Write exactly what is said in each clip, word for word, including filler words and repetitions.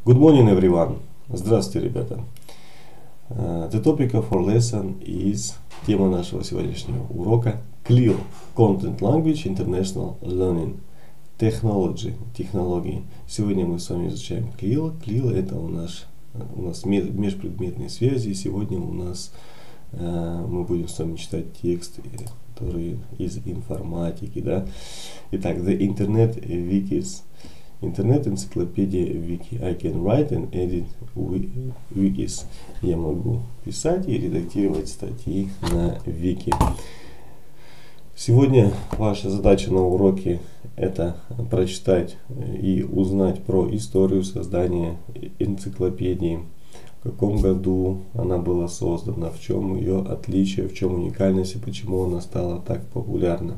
Good morning, everyone. Здравствуйте, ребята. Uh, the topic of our lesson is тема нашего сегодняшнего урока си эл ай, Content Language International Learning, Technology, технологии. Сегодня мы с вами изучаем си эл ай. си эл ай это у нас, у нас межпредметные связи. Сегодня у нас uh, мы будем с вами читать тексты, которые из информатики, да. Итак, the Internet Wikis. Интернет-энциклопедия Wiki. I can write and edit wikis. Я могу писать и редактировать статьи на Wiki. Сегодня ваша задача на уроке это прочитать и узнать про историю создания энциклопедии. В каком году она была создана, в чем ее отличие, в чем уникальность и почему она стала так популярна.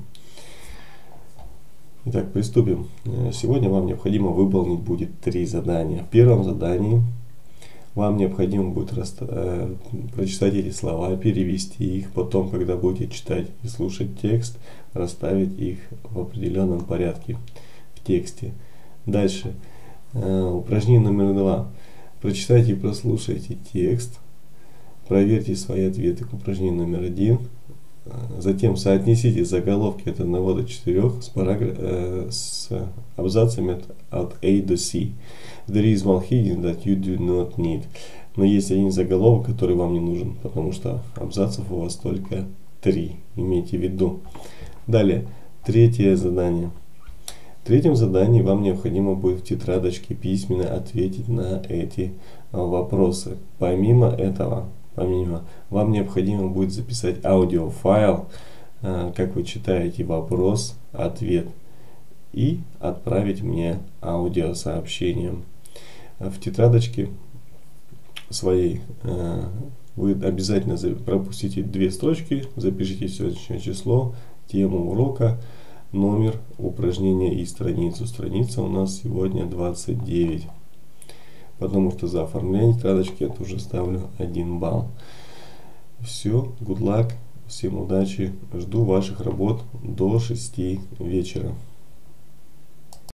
Итак, приступим. Сегодня вам необходимо выполнить будет три задания. В первом задании вам необходимо будет э, прочитать эти слова, перевести их, потом, когда будете читать и слушать текст, расставить их в определенном порядке в тексте. Дальше. Э, упражнение номер два. Прочитайте и прослушайте текст, проверьте свои ответы к упражнению номер один. Затем соотнесите заголовки от одного до четырёх с, параграф, э, с абзацами от A до C. There is one heading that you do not need. Но есть один заголовок, который вам не нужен, потому что абзацев у вас только три. Имейте в виду. Далее, третье задание. В третьем задании вам необходимо будет в тетрадочке письменно ответить на эти вопросы. Помимо этого, Помимо, вам необходимо будет записать аудиофайл, как вы читаете вопрос, ответ, и отправить мне аудиосообщение. В тетрадочке своей вы обязательно пропустите две строчки, запишите сегодняшнее число, тему урока, номер упражнения и страницу. Страница у нас сегодня двадцать девять. Потому что за оформление тетрадочки я тоже ставлю один балл. Все, good luck, всем удачи, жду ваших работ до шести вечера.